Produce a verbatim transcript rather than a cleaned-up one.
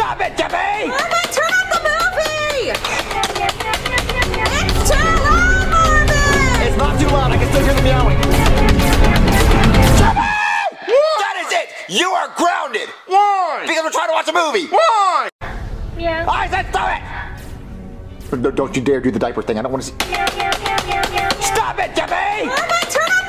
Stop it, Jeffy! Marvin, turn off the movie! It's too loud, Marvin! It's not too loud. I can still hear the meowing. Jeffy! That is it! You are grounded! Why? Because we're trying to watch a movie! Why? Yeah. I said stop it! Don't you dare do the diaper thing. I don't want to see. Stop it, Jeffy! Marvin, turn